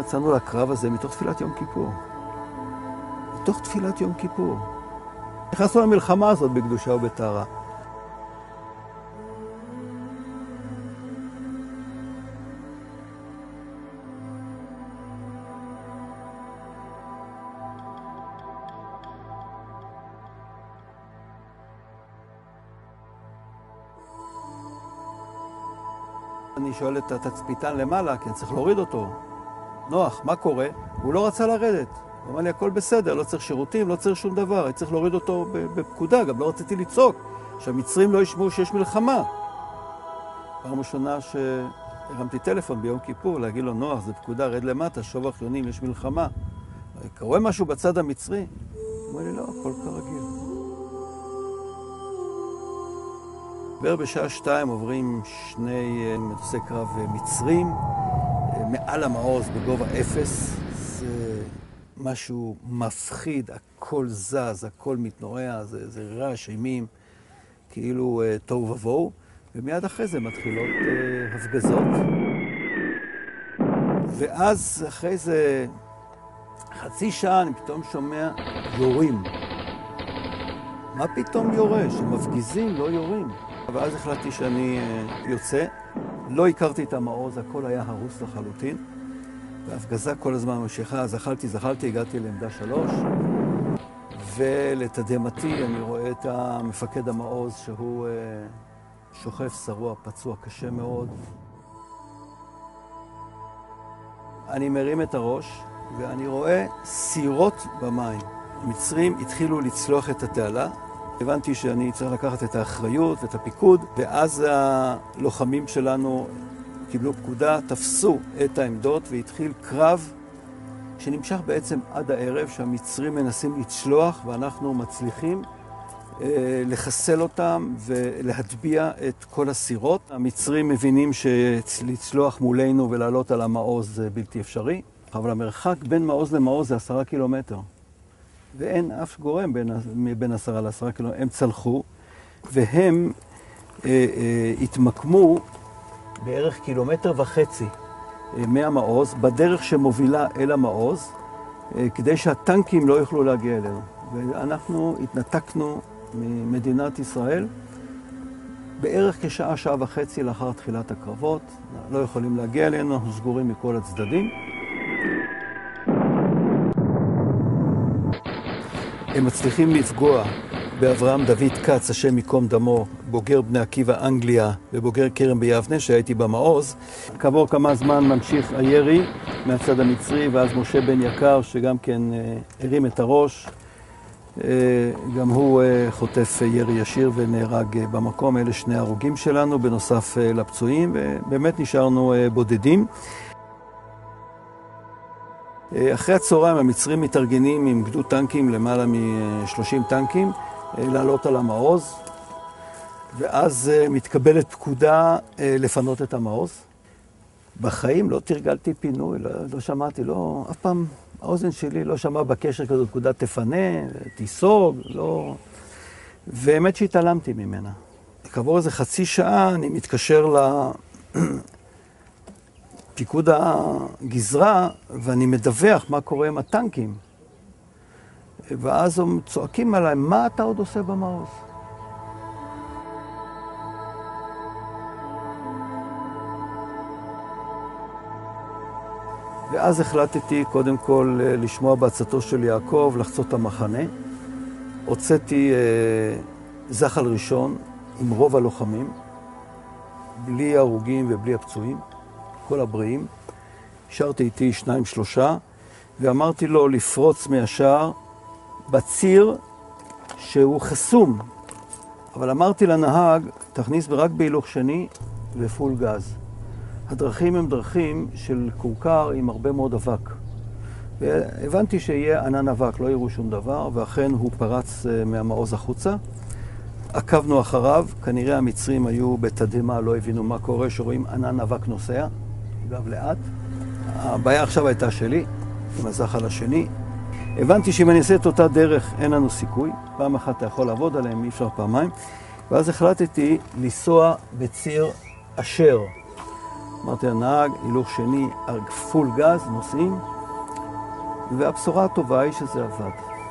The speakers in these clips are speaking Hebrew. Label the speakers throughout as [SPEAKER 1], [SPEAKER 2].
[SPEAKER 1] יצאנו לקרב הזה מתוך תפילת יום כיפור. מתוך תפילת יום כיפור. נכנסנו למלחמה הזאת בקדושה ובטהרה. אני שואל את התצפיתן למעלה, כי אני צריך להוריד אותו. נוח, מה קורה? הוא לא רצה לרדת. הוא אמר לי, הכל בסדר, לא צריך שירותים, לא צריך שום דבר. אני צריך להוריד אותו בפקודה, גם לא רציתי לצעוק, שהמצרים לא ישמעו שיש מלחמה. פעם ראשונה שהרמתי טלפון ביום כיפור, להגיד לו, נוח, זה פקודה, רד למטה, שובח יונים, יש מלחמה. קורה משהו בצד המצרי? הוא אמר לי, לא, הכל כרגיל. בשעה 2 עוברים 2 מטוסי קרב מצרים, מעל המעוז בגובה 0. זה משהו מפחיד, הכל זז, הכל מתנועע, זה רעש אימים, כאילו תוהו ובוהו. ומיד אחרי זה מתחילות הפגזות. ואז אחרי זה חצי שעה אני פתאום שומע יורים. מה פתאום יורה? שמפגיזים, לא יורים. ואז החלטתי שאני יוצא. לא הכרתי את המעוז, הכל היה הרוס לחלוטין. וההפגזה כל הזמן ממשיכה, אז זחלתי, הגעתי לעמדה 3. ולתדהמתי אני רואה את מפקד המעוז שהוא שוכב שרוע, פצוע קשה מאוד. אני מרים את הראש ואני רואה סירות במים. המצרים התחילו לצלוח את התעלה. הבנתי שאני צריך לקחת את האחריות ואת הפיקוד, ואז הלוחמים שלנו קיבלו פקודה, תפסו את העמדות והתחיל קרב שנמשך בעצם עד הערב, שהמצרים מנסים לצלוח ואנחנו מצליחים לחסל אותם ולהטביע את כל הסירות. המצרים מבינים שלצלוח מולנו ולעלות על המעוז זה בלתי אפשרי, אבל המרחק בין מעוז למעוז זה 10 קילומטר. ואין אף גורם בין 10 ל-10 קילומטר. הם צלחו והם התמקמו בערך 1.5 קילומטר מהמעוז, בדרך שמובילה אל המעוז, כדי שהטנקים לא יוכלו להגיע אלינו. ואנחנו התנתקנו ממדינת ישראל בערך כשעה, שעה וחצי לאחר תחילת הקרבות. לא יכולים להגיע אלינו, אנחנו סגורים מכל הצדדים. הם מצליחים לפגוע באברהם דוד קץ, השם ייקום דמו, בוגר בני עקיבא אנגליה ובוגר כרם ביבנה, שהייתי במעוז. כעבור כמה זמן ממשיך הירי מהצד המצרי, ואז משה בן יקר, שגם כן הרים את הראש, גם הוא חוטף ירי ישיר ונהרג במקום. אלה 2 הרוגים שלנו, בנוסף לפצועים, ובאמת נשארנו בודדים. אחרי הצהריים המצרים מתארגנים עם גדוד טנקים, למעלה מ-30 טנקים, לעלות על המעוז, ואז מתקבלת פקודה לפנות את המעוז. בחיים לא תרגלתי פינוי, לא שמעתי, אף פעם האוזן שלי לא שמעה בקשר כזאת פקודה תפנה, תיסוג, לא... והאמת שהתעלמתי ממנה. כעבור איזה חצי שעה אני מתקשר פיקוד הגזרה, ואני מדווח מה קורה עם הטנקים. ואז הם צועקים עליי, מה אתה עוד עושה במעוז? ואז החלטתי קודם כל לשמוע בעצתו של יעקב, לחצות את המחנה. הוצאתי זחל ראשון עם רוב הלוחמים, בלי הרוגים ובלי הפצועים. כל הבריאים, השארתי איתי 2-3, ואמרתי לו לפרוץ מהשער בציר שהוא חסום. אבל אמרתי לנהג, תכניס רק בהילוך שני ופול גז. הדרכים הם דרכים של קורקר עם הרבה מאוד אבק. והבנתי שיהיה ענן אבק, לא יראו שום דבר, ואכן הוא פרץ מהמעוז החוצה. עקבנו אחריו, כנראה המצרים היו בתדהמה, לא הבינו מה קורה, שרואים ענן אבק נוסע. אגב, לאט. הבעיה עכשיו הייתה שלי, עם הזחל השני. הבנתי שאם אני אעשה את אותה דרך, אין לנו סיכוי. פעם אחת אתה יכול לעבוד עליהם, אי אפשר פעמיים. ואז החלטתי לנסוע בציר אשר, אמרתי לנהג, הילוך שני, פול גז, נוסעים, והבשורה הטובה היא שזה עבד.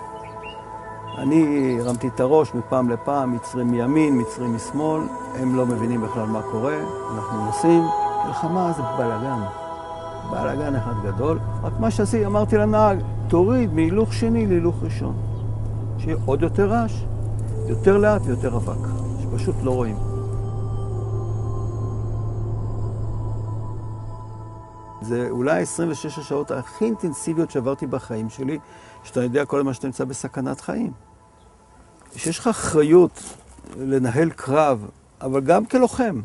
[SPEAKER 1] אני הרמתי את הראש מפעם לפעם, מצרים מימין, מצרים משמאל, הם לא מבינים בכלל מה קורה, אנחנו נוסעים, מלחמה זה בלגן, בלגן אחד גדול, רק מה שעשיתי, אמרתי לנהג, תוריד מהילוך שני להילוך ראשון, שיהיה עוד יותר רעש, יותר לאט ויותר אבק, שפשוט לא רואים. זה אולי 26 השעות הכי אינטנסיביות שעברתי בחיים שלי, שאתה יודע כל מה שאתה נמצא בסכנת חיים. שיש לך אחריות לנהל קרב, אבל גם כלוחם.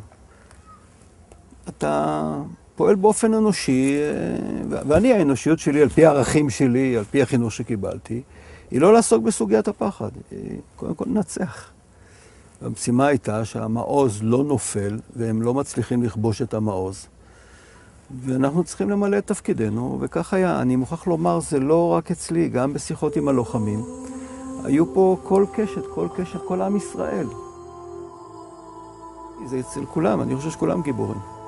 [SPEAKER 1] אתה פועל באופן אנושי, ואני האנושיות שלי, על פי הערכים שלי, על פי החינוך שקיבלתי, היא לא לעסוק בסוגיית הפחד, היא קודם כל לנצח. והמשימה הייתה שהמעוז לא נופל, והם לא מצליחים לכבוש את המעוז. ואנחנו צריכים למלא את תפקידנו, וכך היה. אני מוכרח לומר, זה לא רק אצלי, גם בשיחות עם הלוחמים. היו פה כל קשת, כל עם ישראל. זה אצל כולם, אני חושב שכולם גיבורים.